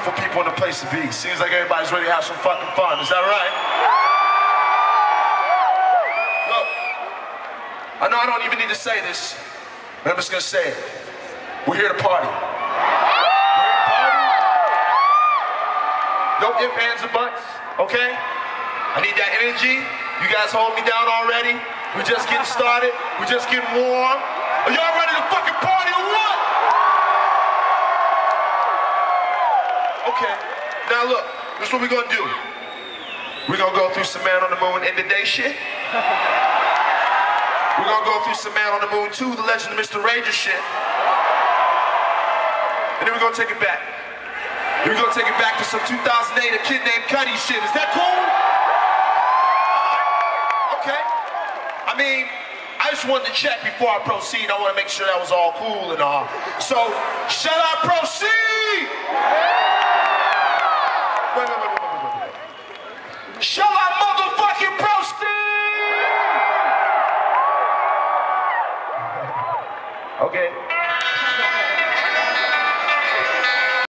wonderful people in the place to be. Seems like everybody's ready to have some fucking fun. Is that right? Look, I know I don't even need to say this, but I'm just gonna say it. We're here to party. We're here to party. No ifs, ands, or buts, okay? I need that energy. You guys hold me down already. We're just getting started. We're just getting warm. Are y'all ready to fucking party or what? Okay, now look, this is what we're gonna do. We're gonna go through some Man on the Moon end of day shit. We're gonna go through some Man on the Moon 2, The Legend of Mr. Ranger shit. And then we're gonna take it back. We're gonna take it back to some 2008 A Kid Named Cudi shit. Is that cool? Okay. I mean, I just wanted to check before I proceed. I want to make sure that was all cool and all. So, shall I proceed? Wait. Shall I motherfucking proceed? Okay.